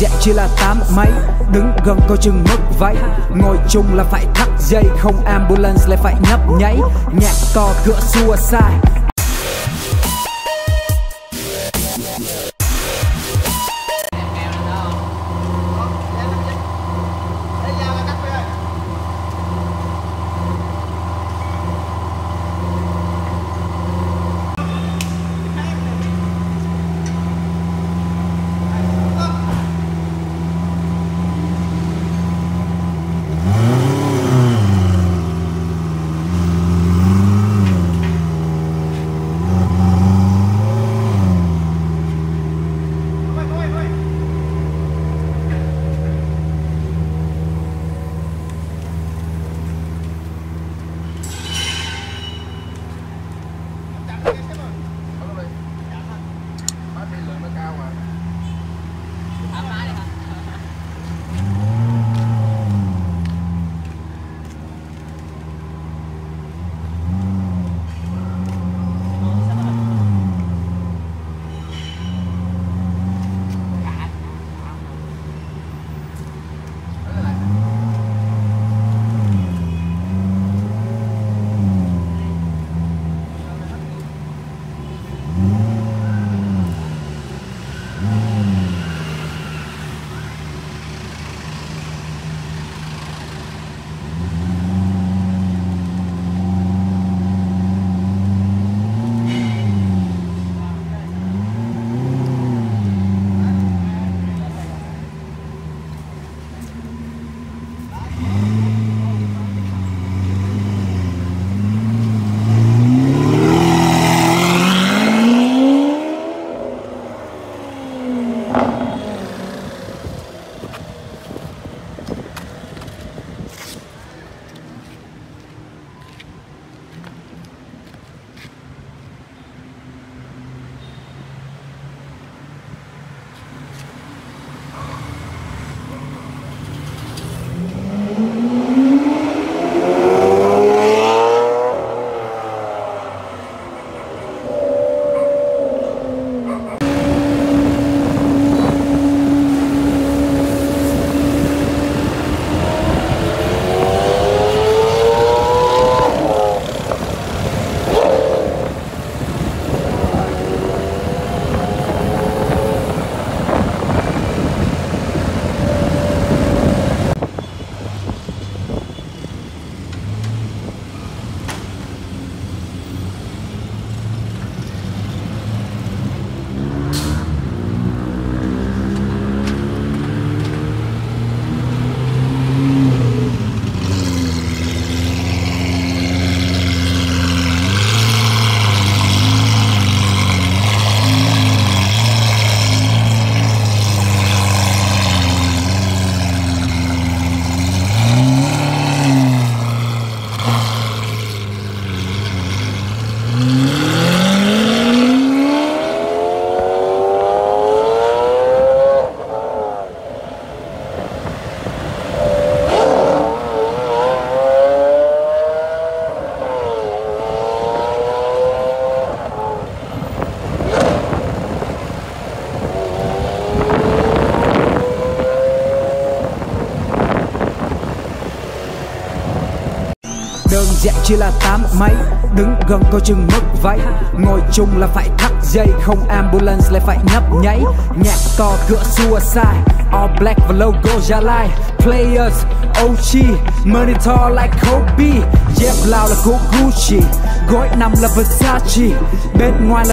dạng chỉ là 8 mấy, đứng gần coi chừng mất váy. Ngồi chung là phải thắt dây, không ambulance lại phải nhấp nháy. Nhạc to cửa suicide. Đơn giản chỉ là 8 mấy, đứng gần coi chừng mất váy. Ngồi chung là phải thắt dây, không ambulance lại phải nhấp nháy. Nhạc to cửa suicide, all black và logo Gia Lai. Players, OG, monitor like Kobe. Dép lao là của Gucci, gối nằm là Versace, bên ngoài là